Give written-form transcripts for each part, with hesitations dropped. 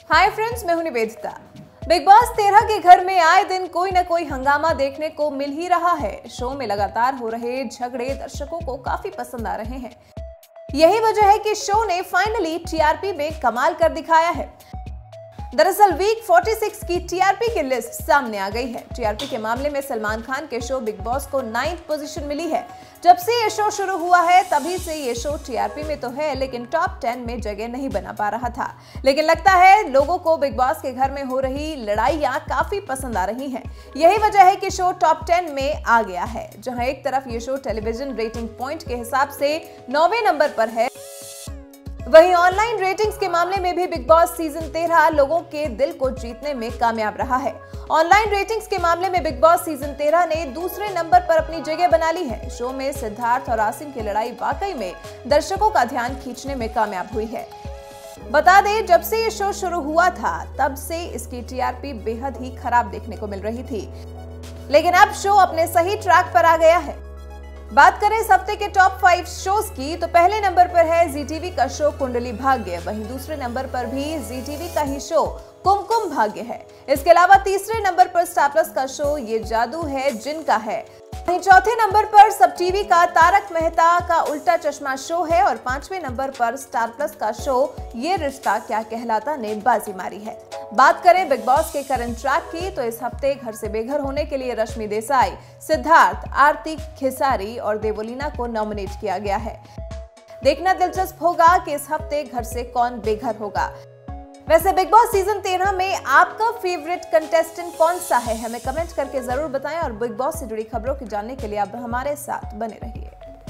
Hi friends, मैं हूं Nivedita. Big boss 13 के घर में आए दिन कोई न कोई हंगामा देखने को मिल ही रहा है। शो में लगातार हो रहे झगड़े दर्शकों को काफी पसंद आ रहे हैं। यही वजह है कि शो ने फाइनली टीआरपी में कमाल कर दिखाया है। दरअसल वीक 46 की टीआरपी की लिस्ट सामने आ गई है। टीआरपी के मामले में सलमान खान के शो बिग बॉस को 9th पोजीशन मिली है। जब से ये शो शुरू हुआ है तभी से ये शो टीआरपी में तो है, लेकिन टॉप 10 में जगह नहीं बना पा रहा था। लेकिन लगता है लोगों को बिग बॉस के घर में हो रही लड़ाइयां काफी पसंद आ रही हैं। यही वजह है कि शो टॉप 10 में आ गया है, जहां एक तरफ ये शो टेलीविजन रेटिंग पॉइंट के हिसाब से 9वें नंबर पर है, वहीं ऑनलाइन रेटिंग्स के मामले में भी बिग बॉस सीजन 13 लोगों के दिल को जीतने में कामयाब रहा है। ऑनलाइन रेटिंग्स के मामले में बिग बॉस सीजन 13 ने दूसरे नंबर पर अपनी जगह बना ली है। शो में सिद्धार्थ और आसिम की लड़ाई वाकई में दर्शकों का ध्यान खींचने में कामयाब हुई है। बता दें, जब से ये शो शुरू हुआ था तब से इसकी टीआरपी बेहद ही खराब देखने को मिल रही थी, लेकिन अब शो अपने सही ट्रैक पर आ गया है। बात करें इस हफ्ते के टॉप 5 शोज की, तो पहले नंबर पर है जी टीवी का शो कुंडली भाग्य। वहीं दूसरे नंबर पर भी जी टीवी का ही शो कुमकुम भाग्य है। इसके अलावा तीसरे नंबर पर स्टार प्लस का शो ये जादू है जिनका है। वहीं चौथे नंबर पर सब टीवी का तारक मेहता का उल्टा चश्मा शो है और 5वें नंबर पर स्टार प्लस का शो ये रिश्ता क्या कहलाता ने बाजी मारी है। बात करें बिग बॉस के करंट ट्रैक की, तो इस हफ्ते घर से बेघर होने के लिए रश्मि देसाई, सिद्धार्थ, आरती खिसारी और देवोलीना को नॉमिनेट किया गया है। देखना दिलचस्प होगा कि इस हफ्ते घर से कौन बेघर होगा। वैसे बिग बॉस सीजन 13 में आपका फेवरेट कंटेस्टेंट कौन सा है, हमें कमेंट करके जरूर बताएं और बिग बॉस से जुड़ी खबरों की जानने के लिए आप हमारे साथ बने रहिए।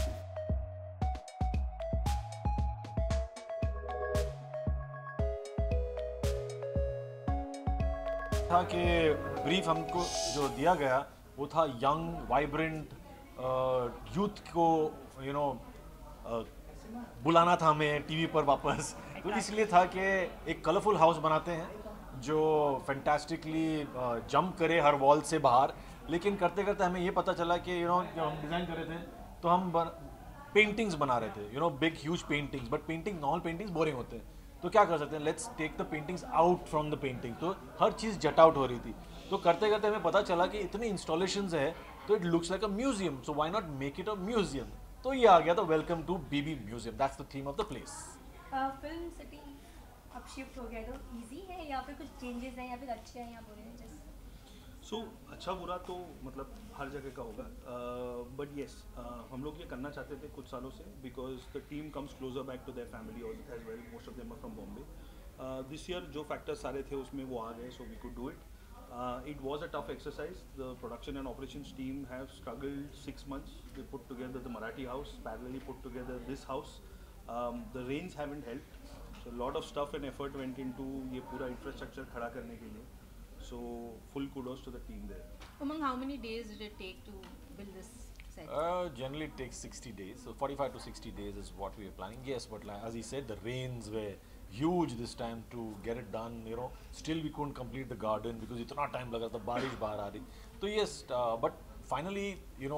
था कि ब्रीफ हमको जो दिया गया वो था यंग वाइब्रेंट यूथ को बुलाना था हमें टीवी पर वापस। तो इसलिए था कि एक कलरफुल हाउस बनाते हैं जो फैंटास्टिकली जंप करे हर वॉल से बाहर। लेकिन करते करते हमें ये पता चला कि जब हम डिज़ाइन कर रहे थे तो हम पेंटिंग्स बना रहे थे, big huge paintings, but painting normal paintings boring होते हैं। तो क्या कर सकते हैं, let's take the paintings out from the painting. तो हर चीज़ जट आउट हो रही थी। तो करते करते हमें पता चला कि इतनी इंस्टॉलेशंस है तो it looks like a museum, so why not make it a museum. तो ये आ गया था welcome to BB museum, that's the theme of the place. Film city अब शिफ्ट हो गया है, तो इजी है या फिर कुछ चेंजेस हैं या फिर अच्छे हैं या बुरे हैं? सो अच्छा बुरा तो मतलब हर जगह का होगा, बट येस हम लोग ये करना चाहते थे कुछ सालों से, because the team comes closer back to their family also as well. Most of them are from Bombay. This year जो फैक्टर्स सारे थे उसमें वो आ गए, so we could do it. It was a tough exercise. The production and operations team have struggled 6 months. They put together the Marathi house, parallelly put together this house. The rains haven't helped, so a lot of stuff and effort went into ये पूरा infrastructure खड़ा करने के लिए. So full kudos to the team there. Umang, how many days did it take to build this set? Generally it takes 60 days, so 45 to 60 days is what we are planning. Yes, but like, as he said, the rains were huge this time to get it done. Still we couldn't complete the garden because इतना time लगा था, बारिश बाहर आ रही। तो yes, but finally,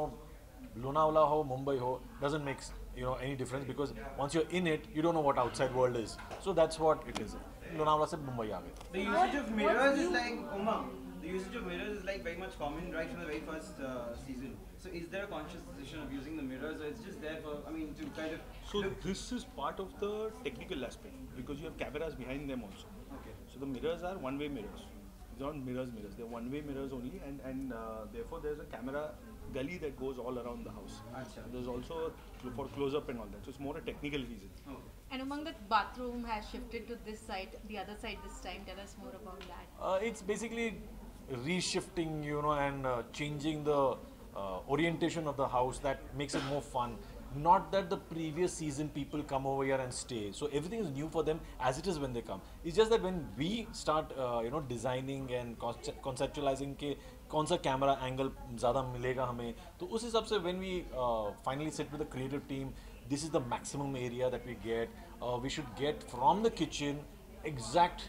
Lonavala ho, Mumbai ho, doesn't make any difference, because once you're in it, you don't know what outside world is. So that's what it is. Lonavala से मुंबई आ गए। The usage of mirrors is like the usage of mirrors is like very much common right from the very first season. So is there a conscious decision of using the mirrors, or it's just there for, to kind of? So this is part of the technical aspect, because you have cameras behind them also. Okay. So the mirrors are one-way mirrors. They're not mirrors. They're one-way mirrors only, and therefore there's a camera gully that goes all around the house. Achha. There's also for close-up and all that. So it's more a technical reason. Okay. And Umang, the bathroom has shifted to this side, the other side this time. Tell us more about that. It's basically reshifting, and changing the orientation of the house that makes it more fun. Not that the previous season people come over here and stay, so everything is new for them as it is when they come. It's just that when we start designing and conceptualizing के कौन सा camera angle ज़्यादा मिलेगा हमें, तो उस हिसाब से when we finally sit with the creative team, this is the maximum area that we get. We should get from the kitchen exact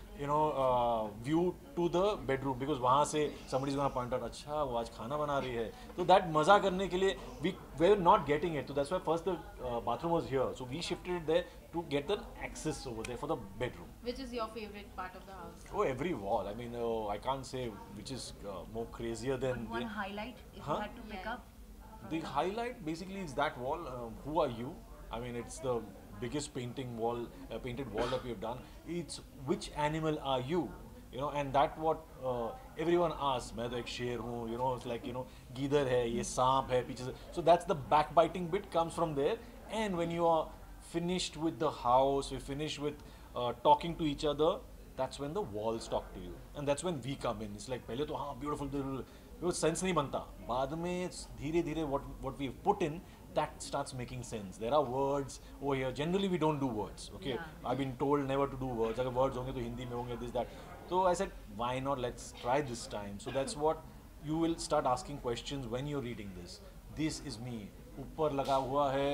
view to the bedroom, because वहाँ से somebody is gonna point out, अच्छा वो आज खाना बना रही है, तो that मज़ा करने के लिए we were not getting it. So that's why first the bathroom was here, so we shifted it there to get the access over there for the bedroom. Which is your favorite part of the house? Oh, every wall. I mean, I can't say which is more crazier than One highlight, if Huh? you had to pick Yeah. up. the highlight. Basically, is that wall. Who are you? I mean, it's the biggest painted wall that we have done. It's which animal are you? You know, and that what everyone asks. मैं तो एक शेर हूँ. You know, it's like, you know, गीदड़ है, ये सांप है पीछे से. So that's the backbiting bit comes from there. And when you are finished with the house, we finished with talking to each other. That's when the walls talk to you, and that's when we come in. It's like पहले तो हाँ beautiful, वो sense नहीं बनता. बाद में धीरे धीरे what we put in, that starts making sense. There are words over here. Generally we don't do words. Okay, Yeah. I've been told never to do words. अगर words होंगे तो हिंदी में होंगे this that. So I said why not? Let's try this time. So that's what you will start asking questions when you're reading this. This is me. ऊपर लगा हुआ है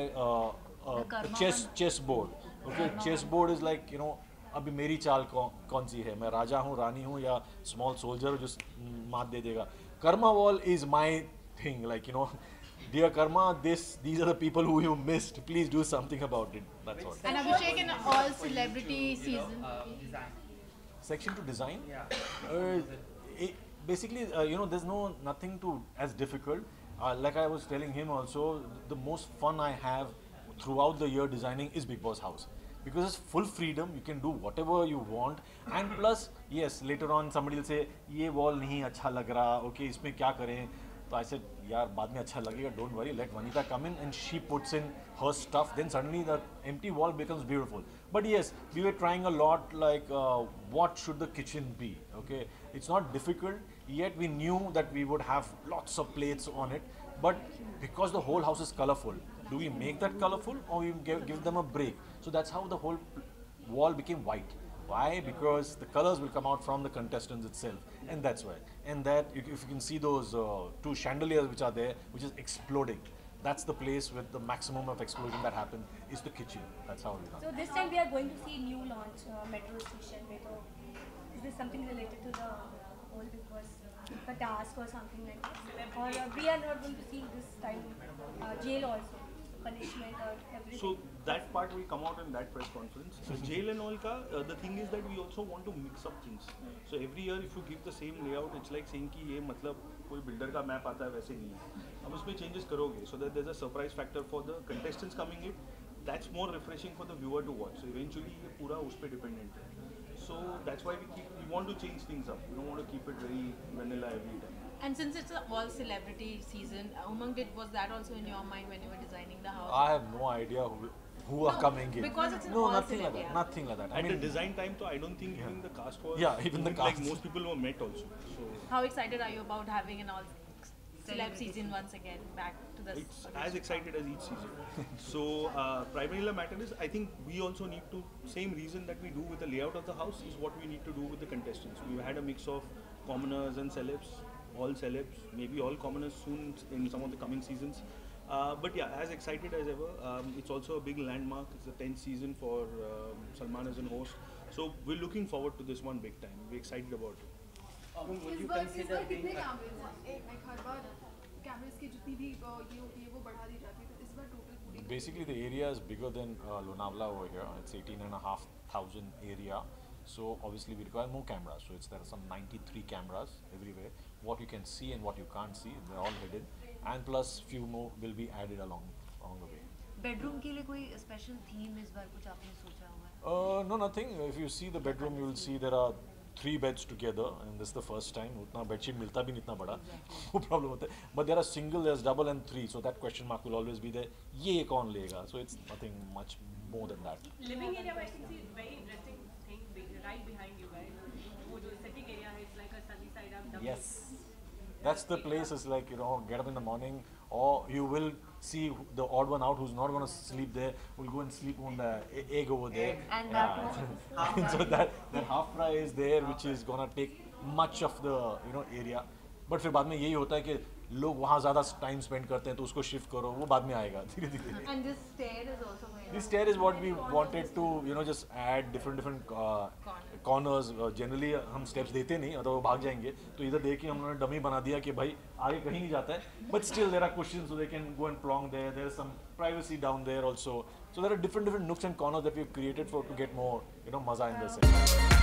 chess board. Okay, chess board is like, you know, अभी मेरी चाल कौन सी है, मैं राजा हूँ, रानी हूँ, या स्मॉल सोल्जर जो मात दे देगा. Karma wall is my thing, like, you know, dear karma, these are the people who you missed, please do something about it. That's all. And Abhishek, in all celebrity season. Design. Section to design. Yeah. Basically, you know, there's nothing to as difficult. Like I was telling him also, the most fun I have throughout the year designing is Big Boss house, because it's full freedom. You can do whatever you want, and plus, yes, later on somebody will say ये wall नहीं अच्छा लग रहा, okay, इसमें क्या करें. So I said, यार बाद में अच्छा लगेगा, don't worry, let Vanita come in and she puts in her stuff, then suddenly the empty wall becomes beautiful. But yes, we were trying a lot, like what should the kitchen be, okay? It's not difficult, yet we knew that we would have lots of plates on it, but because the whole house is colorful, do we make that colorful or we give them a break? So that's how the whole wall became white. Why? Because the colors will come out from the contestants itself, and that's why. And that, if you can see those two chandeliers which are there, which is exploding, that's the place with the maximum of explosion that happens, is the kitchen. That's how we run. So this time we are going to see new launch metro station में, तो is this something related to the whole Big Boss the task or something like that? Or we are not going to see this time jail also, punishment or everything? So that part will come out in that press conference. So jail and all ka, the thing is that we also want to mix up things. So every year if you give the same layout, it's like saying कि ये मतलब कोई builder का map आता है वैसे नहीं है. अब उसमें changes करोगे, so that there's a surprise factor for the contestants coming in. That's more refreshing for the viewer to watch. So eventually ये पूरा उस पे dependent है. So that's why we want to change things up. We don't want to keep it very vanilla every time. And since it's an all celebrity season, Umang, was that also in your mind when you were designing the house? I have no idea who are coming in. Because it's an no, all nothing like celeb, that. yeah. Nothing like that. I At mean, the design time, so I don't think even the cast was. Yeah, even the like cast. most people were met also. So How excited are you about having an all celeb season once again back to the? it's as excited as each season. So primarily the matter is, I think we also need to, same reason that we do with the layout of the house is what we need to do with the contestants. We've had a mix of commoners and celebs, all celebs, maybe all commoners soon in some of the coming seasons. But yeah, as excited as ever. It's also a big landmark. It's the 10th season for Salman as a host. So we're looking forward to this one big time. We're excited about it. Would you इस बार consider कितने being कैमरेज हैं? एक हर बार कैमरेज की जितनी भी ये होती है वो बढ़ा दी जाती है, तो इस बार टोटल पूरी basically the area is bigger than Lonavala over here. It's 18,500 area. So obviously we require more cameras. So there are some 93 cameras everywhere. What you can see and what you can't see, they're all hidden. And plus few more will be added along the way. Bedroom के लिए कोई special theme इस बार कुछ आपने सोचा हुआ है? No, nothing. If you see the bedroom, you will see there are 3 beds together, and this is the first time. उतना bedsheet मिलता भी नहीं इतना बड़ा, वो problem होता है. But there are single, there's double and 3, so that question mark will always be there. ये कौन लेगा? So it's nothing much more than that. Living area, I can see very interesting thing right behind you guys. वो जो sitting area है, it's like a sunny side up. double. Yes. That's the place. Is like, you know, get up in the morning, or you will see the odd one out who's not going to sleep there. Will go and sleep on the egg over there. And Yeah. So that half fry is there, which is going to take much of the, you know, area. But फिर बाद में यही होता है कि लोग वहाँ ज़्यादा टाइम स्पेंड करते हैं, तो उसको शिफ्ट करो, वो बाद में आएगा धीरे धीरे. And this stair is also going. This stair is what we wanted to, you know, just add different corners. Generally हम steps देते नहीं, तो वो भाग जाएंगे. तो इधर देखिए हम लोगों ने dummy बना दिया कि भाई आगे कहीं नहीं जाता है. But still there are cushions so they can go and plonk there. There is some privacy down there also. So there are different nooks and corners that we've created for to get more, you know, maza in the set.